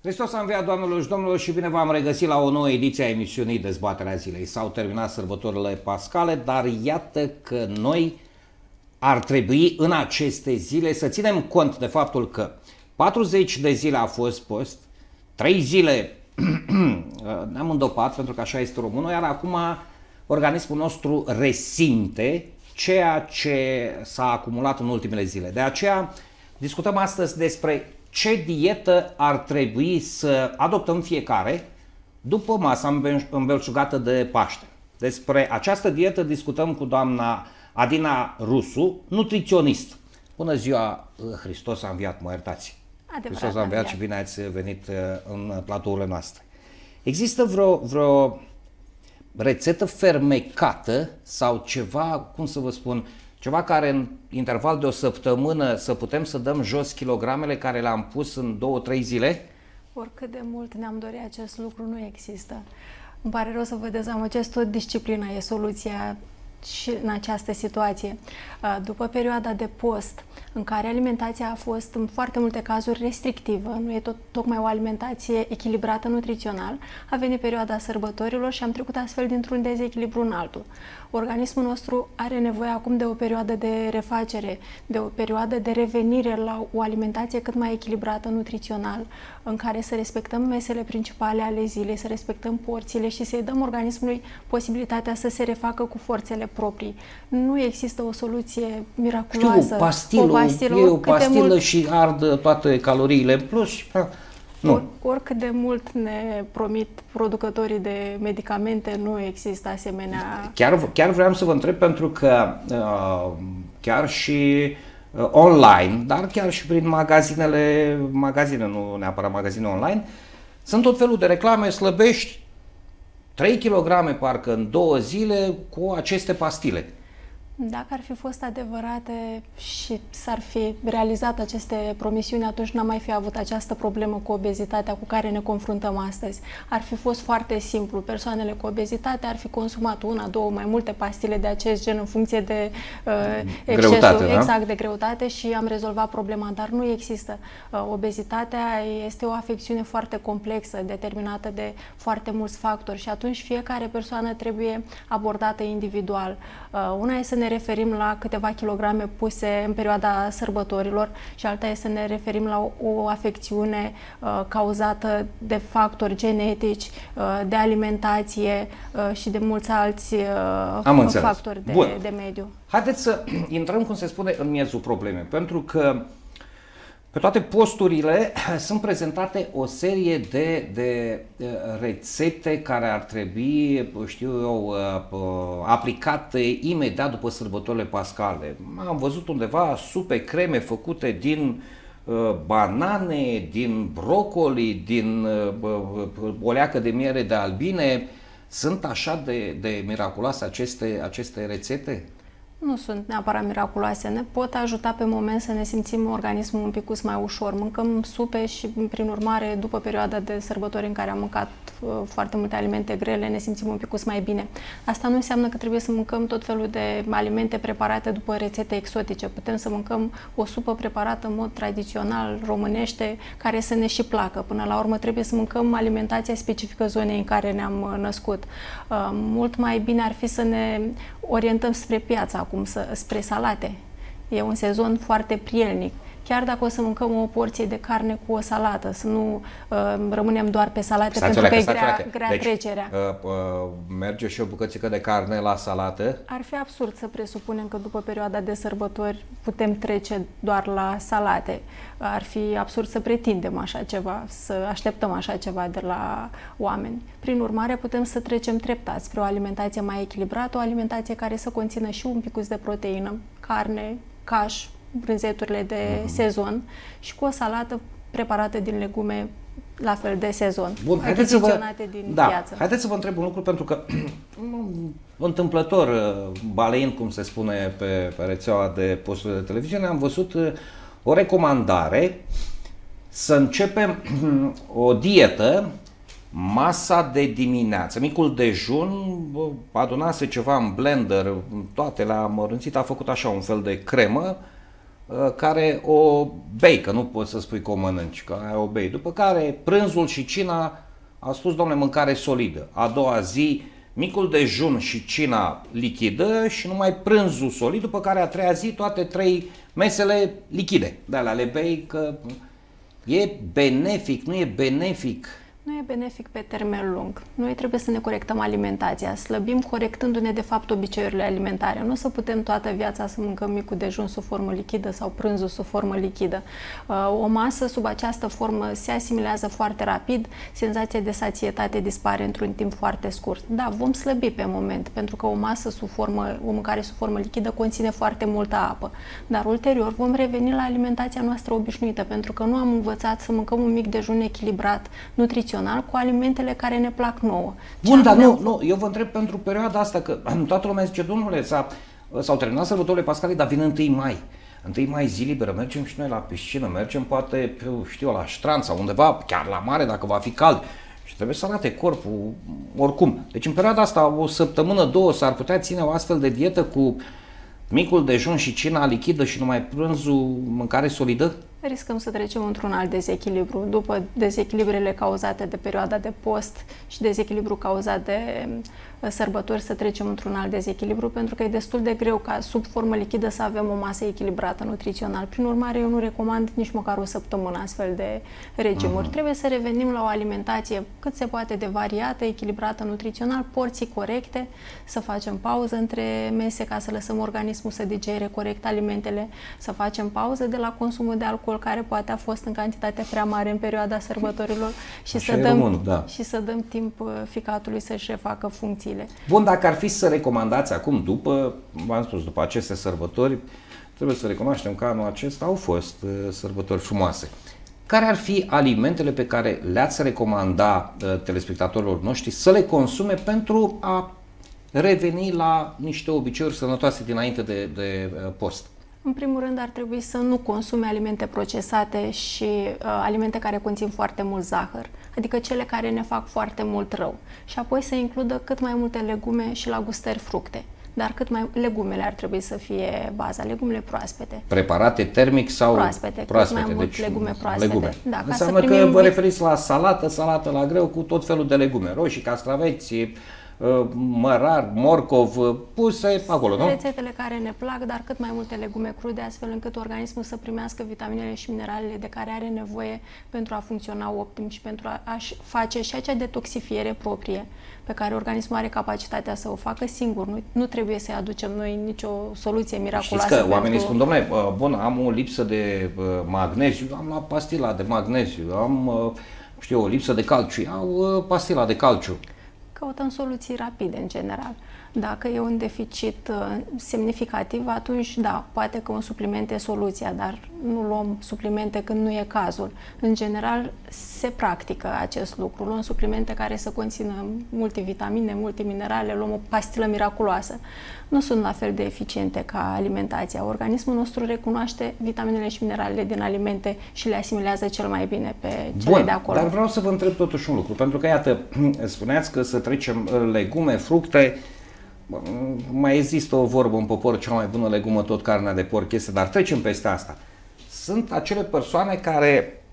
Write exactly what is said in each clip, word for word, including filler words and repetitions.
Hristos a înviat, doamnelor și domnilor, și bine v-am regăsit la o nouă ediție a emisiunii Dezbaterea Zilei. S-au terminat sărbătorile pascale, dar iată că noi ar trebui în aceste zile să ținem cont de faptul că patruzeci de zile a fost post, trei zile ne-am îndopat, pentru că așa este românul, iar acum organismul nostru resimte ceea ce s-a acumulat în ultimele zile. De aceea discutăm astăzi despre ce dietă ar trebui să adoptăm fiecare după masa îmbelșugată de Paște. Despre această dietă discutăm cu doamna Adina Rusu, nutriționist. Bună ziua, Hristos a înviat, mă iertați. Adevărat, Hristos a înviat și bine ați venit în platourile noastre. Există vreo, vreo rețetă fermecată sau ceva, cum să vă spun, ceva care în interval de o săptămână să putem să dăm jos kilogramele care le-am pus în două, trei zile? Oricât de mult ne-am dorit acest lucru, nu există. Îmi pare rău să vă dezamăgesc, tot disciplina e soluția și în această situație. După perioada de post, în care alimentația a fost în foarte multe cazuri restrictivă, nu e tot, tocmai o alimentație echilibrată nutrițional, a venit perioada sărbătorilor și am trecut astfel dintr-un dezechilibru în altul. Organismul nostru are nevoie acum de o perioadă de refacere, de o perioadă de revenire la o alimentație cât mai echilibrată nutrițional, în care să respectăm mesele principale ale zilei, să respectăm porțiile și să-i dăm organismului posibilitatea să se refacă cu forțele proprii. Nu există o soluție miraculoasă. Știu, pastilă, o pastilă, e o pastilă mult... și ard toate caloriile în plus. Nu. Or, oricât de mult ne promit producătorii de medicamente, nu există asemenea... Chiar, chiar vreau să vă întreb, pentru că uh, chiar și uh, online, dar chiar și prin magazinele, magazine, nu neapărat magazine online, sunt tot felul de reclame: slăbești trei kilograme parcă în două zile cu aceste pastile. Dacă ar fi fost adevărate și s-ar fi realizat aceste promisiuni, atunci n-am mai fi avut această problemă cu obezitatea cu care ne confruntăm astăzi. Ar fi fost foarte simplu. Persoanele cu obezitate ar fi consumat una, două, mai multe pastile de acest gen în funcție de uh, excesul, greutate, da? exact, de greutate, și am rezolvat problema. Dar nu există. Uh, obezitatea este o afecțiune foarte complexă, determinată de foarte mulți factori și atunci fiecare persoană trebuie abordată individual. Uh, una este să ne referim la câteva kilograme puse în perioada sărbătorilor și alta este să ne referim la o, o afecțiune uh, cauzată de factori genetici, uh, de alimentație uh, și de mulți alți uh, factori de, de mediu. Haideți să intrăm, cum se spune, în miezul problemei, pentru că pe toate posturile sunt prezentate o serie de, de rețete care ar trebui, știu eu, aplicate imediat după sărbătorile pascale. Am văzut undeva supe, creme făcute din banane, din brocoli, din o leacă de miere de albine. Sunt așa de, de miraculoase aceste, aceste rețete? Nu sunt neapărat miraculoase, ne pot ajuta pe moment să ne simțim organismul un pic mai ușor. Mâncăm supe și, prin urmare, după perioada de sărbători în care am mâncat uh, foarte multe alimente grele, ne simțim un pic mai bine. Asta nu înseamnă că trebuie să mâncăm tot felul de alimente preparate după rețete exotice. Putem să mâncăm o supă preparată în mod tradițional, românește, care să ne și placă. Până la urmă trebuie să mâncăm alimentația specifică zonei în care ne-am născut. Uh, mult mai bine ar fi să ne orientăm spre piață acum, să, spre salate. E un sezon foarte prielnic. Chiar dacă o să mâncăm o porție de carne cu o salată, să nu uh, rămânem doar pe salate, stați pentru că e grea, grea deci, trecerea. Uh, uh, merge și o bucățică de carne la salată? Ar fi absurd să presupunem că după perioada de sărbători putem trece doar la salate. Ar fi absurd să pretindem așa ceva, să așteptăm așa ceva de la oameni. Prin urmare, putem să trecem treptat spre o alimentație mai echilibrată, o alimentație care să conțină și un picuț de proteină, carne, caș, brânzeturile de mm-hmm. sezon și cu o salată preparată din legume la fel de sezon, Bun, haideți să vă, din da, piață. Haideți să vă întreb un lucru, pentru că întâmplător, baleind, cum se spune pe, pe rețeaua de posturi de televiziune, am văzut o recomandare să începem o dietă, masa de dimineață, micul dejun, adunase ceva în blender, toate le-a mărunțit, a făcut așa un fel de cremă, care o bei, că nu poți să spui că o mănânci, că ai o bei. După care prânzul și cina, au spus, domnule, mâncare solidă. A doua zi, micul dejun și cina lichidă și numai prânzul solid, după care a treia zi toate trei mesele lichide. De alea le bei, că e benefic, nu e benefic. Nu e benefic pe termen lung. Noi trebuie să ne corectăm alimentația. Slăbim corectându-ne, de fapt, obiceiurile alimentare. Nu o să putem toată viața să mâncăm micul dejun sub formă lichidă sau prânzul sub formă lichidă. O masă sub această formă se asimilează foarte rapid, senzația de sațietate dispare într-un timp foarte scurt. Da, vom slăbi pe moment, pentru că o masă sub formă, o mâncare sub formă lichidă conține foarte multă apă. Dar ulterior vom reveni la alimentația noastră obișnuită, pentru că nu am învățat să mâncăm un mic dejun echilibrat, nutrițional, cu alimentele care ne plac nouă. Bun, dar nu, nu, eu vă întreb pentru perioada asta, că toată lumea zice, domnule, s-au terminat sărbătorile pascale, dar vine întâi mai. întâi mai zi liberă, mergem și noi la piscină, mergem poate, știu, la ștran sau undeva, chiar la mare dacă va fi cald. Și trebuie să arate corpul oricum. Deci în perioada asta, o săptămână, două, s-ar putea ține o astfel de dietă cu micul dejun și cina lichidă și numai prânzul, mâncare solidă? Riscăm să trecem într-un alt dezechilibru. După dezechilibrele cauzate de perioada de post și dezechilibru cauzat de sărbători, să trecem într-un alt dezechilibru, pentru că e destul de greu ca sub formă lichidă să avem o masă echilibrată nutrițional. Prin urmare, eu nu recomand nici măcar o săptămână astfel de regimuri. Uh-huh. Trebuie să revenim la o alimentație cât se poate de variată, echilibrată nutrițional, porții corecte, să facem pauză între mese ca să lăsăm organismul să digere corect alimentele, să facem pauză de la consumul de alcool, care poate a fost în cantitate prea mare în perioada sărbătorilor și, să dăm, român, da. și să dăm timp ficatului să-și refacă funcțiile. Bun, dacă ar fi să recomandați acum, după, v-am spus, după aceste sărbători, trebuie să recunoaștem că anul acesta au fost uh, sărbători frumoase. Care ar fi alimentele pe care le-ați recomanda uh, telespectatorilor noștri să le consume pentru a reveni la niște obiceiuri sănătoase dinainte de, de uh, post? În primul rând, ar trebui să nu consume alimente procesate și uh, alimente care conțin foarte mult zahăr, adică cele care ne fac foarte mult rău. Și apoi să includă cât mai multe legume și la gustări fructe. Dar cât mai legumele ar trebui să fie baza, legumele proaspete. Preparate termic sau proaspete? Proaspete, cât mai mult deci legume proaspete. Legume. Da, ca înseamnă să primim... că vă referiți la salată, salată la greu cu tot felul de legume, roșii, castraveți, mărar, morcov, puse acolo, nu? Rețetele care ne plac, dar cât mai multe legume crude, astfel încât organismul să primească vitaminele și mineralele de care are nevoie pentru a funcționa optim și pentru a-și face și acea detoxifiere proprie pe care organismul are capacitatea să o facă singur. Nu, nu trebuie să-i aducem noi nicio soluție miraculoasă. Știți că pentru... oamenii spun, domnule, bun, am o lipsă de magneziu, am luat pastila de magneziu, am, știu, o lipsă de calciu, iau pastila de calciu. Căutăm soluții rapide, în general. Dacă e un deficit uh, semnificativ, atunci, da, poate că un supliment e soluția, dar nu luăm suplimente când nu e cazul. În general, se practică acest lucru. Luăm suplimente care să conțină multe vitamine, multe minerale, luăm o pastilă miraculoasă. Nu sunt la fel de eficiente ca alimentația. Organismul nostru recunoaște vitaminele și mineralele din alimente și le asimilează cel mai bine pe cele Bun, de acolo. Dar vreau să vă întreb totuși un lucru, pentru că, iată, spuneați că să trecem legume, fructe. Mai există o vorbă în popor, cea mai bună legumă tot carnea de porc este, dar trecem peste asta. Sunt acele persoane care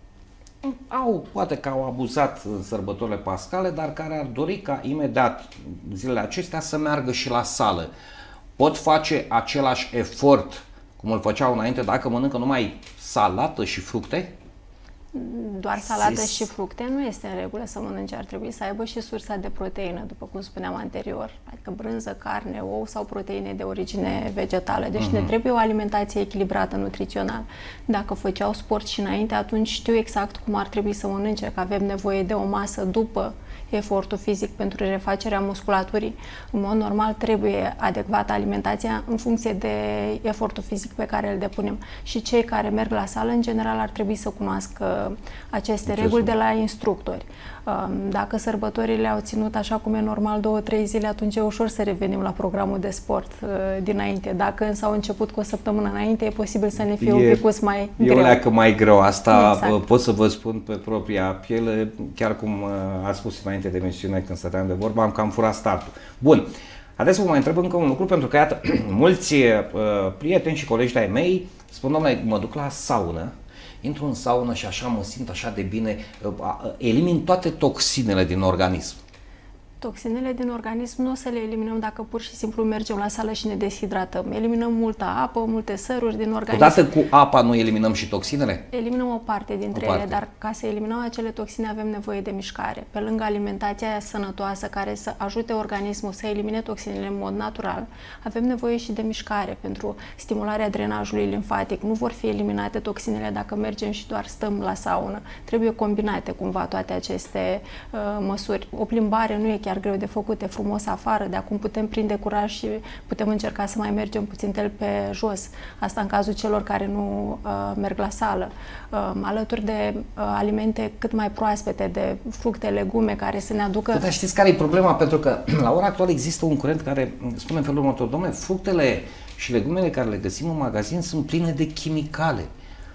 au, poate că au abuzat în sărbătorile pascale, dar care ar dori ca imediat zilele acestea să meargă și la sală. Pot face același efort cum îl făceau înainte dacă mănâncă numai salată și fructe? Doar salată Sis. și fructe nu este în regulă să mănânce, ar trebui să aibă și sursa de proteină, după cum spuneam anterior, adică brânză, carne, ou sau proteine de origine vegetală. Deci uh-huh. ne trebuie o alimentație echilibrată nutrițional. Dacă făceau sport și înainte, atunci știu exact cum ar trebui să mănânce, că avem nevoie de o masă după efortul fizic pentru refacerea musculaturii. În mod normal trebuie adecvată alimentația în funcție de efortul fizic pe care îl depunem. Și cei care merg la sală, în general, ar trebui să cunoască aceste Ce reguli sunt? de la instructori. Dacă sărbătorile au ținut așa cum e normal două, trei zile, atunci e ușor să revenim la programul de sport dinainte. Dacă însă au început cu o săptămână înainte, e posibil să ne fie e, un pic mai e greu. E o leacă mai greu. Asta exact. pot să vă spun pe propria piele, chiar cum ați spus înainte de emisiune când stăteam de vorbă, am cam furat startul. Bun, haideți să vă mai întreb încă un lucru, pentru că, iată, mulți uh, prieteni și colegi de-ai mei Spun, domnule, mă duc la saună, intru în saună și așa mă simt așa de bine, elimin toate toxinele din organism. Toxinele din organism nu o să le eliminăm dacă pur și simplu mergem la sală și ne deshidratăm. Eliminăm multă apă, multe săruri din organism. Odată cu apa nu eliminăm și toxinele? Eliminăm o parte dintre o parte. ele, dar ca să eliminăm acele toxine avem nevoie de mișcare. Pe lângă alimentația sănătoasă care să ajute organismul să elimine toxinele în mod natural, avem nevoie și de mișcare pentru stimularea drenajului limfatic. Nu vor fi eliminate toxinele dacă mergem și doar stăm la saună. Trebuie combinate cumva toate aceste uh, măsuri. O plimbare nu e chiar greu de făcut, e frumos afară, de acum putem prinde curaj și putem încerca să mai mergem puțin tel pe jos. Asta în cazul celor care nu uh, merg la sală. Uh, alături de uh, alimente cât mai proaspete, de fructe, legume care să ne aducă... Dar știți care e problema? Pentru că la ora actuală există un curent care spune în felul următor: dom'le, fructele și legumele care le găsim în magazin sunt pline de chimicale.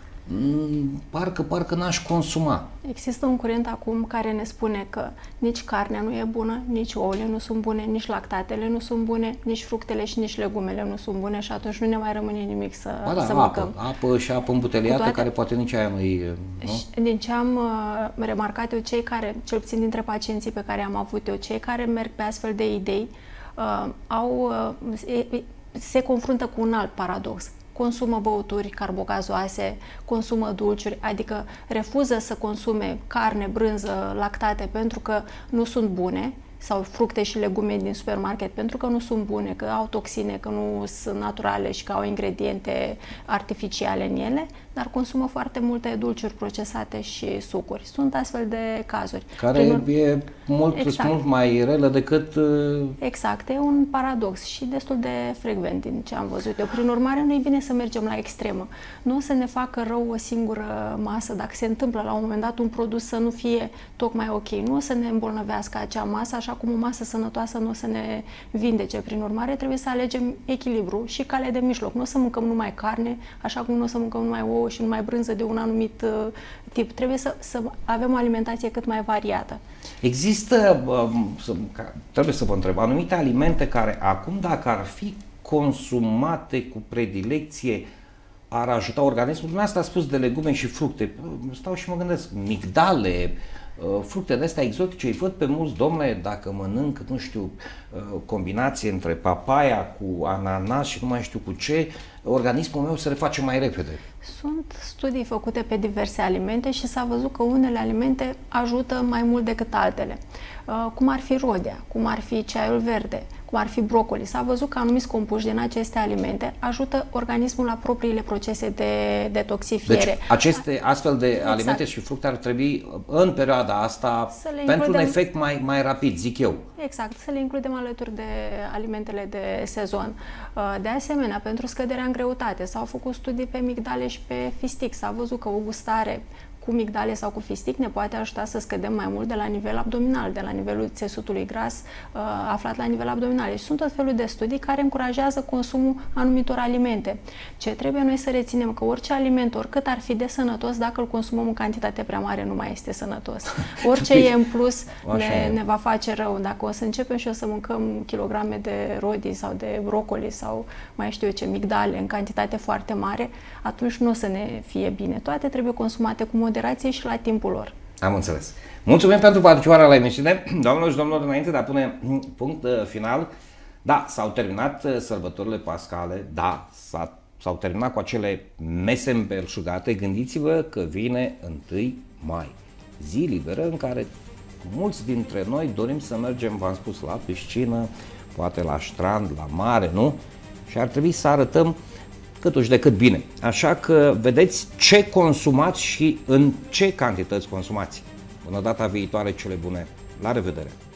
Parcă, parcă n-aș consuma. Există un curent acum care ne spune că nici carnea nu e bună, nici ouăle nu sunt bune, nici lactatele nu sunt bune, nici fructele și nici legumele nu sunt bune și atunci nu ne mai rămâne nimic să, ba da, să apă, mâncăm. Apă și apă îmbuteliată, toate... care poate nici aia nu-i... Nu? Din ce am uh, remarcat eu, cei care, cel puțin dintre pacienții pe care am avut eu, cei care merg pe astfel de idei, uh, au, uh, se confruntă cu un alt paradox. Consumă băuturi carbogazoase, consumă dulciuri, adică refuză să consume carne, brânză, lactate pentru că nu sunt bune, sau fructe și legume din supermarket pentru că nu sunt bune, că au toxine, că nu sunt naturale și că au ingrediente artificiale în ele, dar consumă foarte multe dulciuri procesate și sucuri. Sunt astfel de cazuri. Care Prin... e mult, exact. mult mai relă decât... Exact, e un paradox și destul de frecvent din ce am văzut eu. Prin urmare, nu e bine să mergem la extremă. Nu o să ne facă rău o singură masă, dacă se întâmplă la un moment dat un produs să nu fie tocmai ok. Nu o să ne îmbolnăvească acea masă, așa cum o masă sănătoasă nu o să ne vindece. Prin urmare, trebuie să alegem echilibru și calea de mijloc. Nu o să mâncăm numai carne, așa cum nu o să mâncăm numai ouă și numai brânză de un anumit uh, tip. Trebuie să, să avem o alimentație cât mai variată. Există, uh, trebuie să vă întreb, anumite alimente care acum, dacă ar fi consumate cu predilecție, ar ajuta organismul? Dumneavoastră a spus de legume și fructe. Stau și mă gândesc, migdale, fructe de astea exotice, îi văd pe mulți, domnule, dacă mănânc, nu știu, combinație între papaya cu ananas și nu mai știu cu ce, organismul meu se reface mai repede. Sunt studii făcute pe diverse alimente și s-a văzut că unele alimente ajută mai mult decât altele. Cum ar fi rodea, cum ar fi ceaiul verde, cum ar fi brocoli. S-a văzut că anumiți compuși din aceste alimente ajută organismul la propriile procese de detoxifiere. Deci aceste astfel de exact. alimente și fructe ar trebui în perioada asta pentru includem... un efect mai, mai rapid, zic eu. Exact, să le includem alături de alimentele de sezon. De asemenea, pentru scăderea în greutate s-au făcut studii pe migdale și pe fistic. S-a văzut că o gustare cu migdale sau cu fistic ne poate ajuta să scădem mai mult de la nivel abdominal, de la nivelul țesutului gras uh, aflat la nivel abdominal. Și sunt tot felul de studii care încurajează consumul anumitor alimente. Ce trebuie noi să reținem? Că orice aliment, oricât ar fi de sănătos, dacă îl consumăm în cantitate prea mare, nu mai este sănătos. Orice e în plus ne, ne va face rău. Dacă o să începem și o să mâncăm kilograme de rodii sau de brocoli sau mai știu eu ce, migdale în cantitate foarte mare, atunci nu o să ne fie bine. Toate trebuie consumate cu moderație și la timpul lor. Am înțeles. Mulțumim pentru participarea la emisiune. Doamnelor și domnilor, înainte de a pune punct final, da, s-au terminat sărbătorile pascale, da, s-au terminat cu acele mese îmbelșugate. Gândiți-vă că vine întâi mai, zi liberă în care mulți dintre noi dorim să mergem, v-am spus, la piscină, poate la strand, la mare, nu? Și ar trebui să arătăm câtuși de cât bine. Așa că vedeți ce consumați și în ce cantități consumați. Până data viitoare, cele bune. La revedere!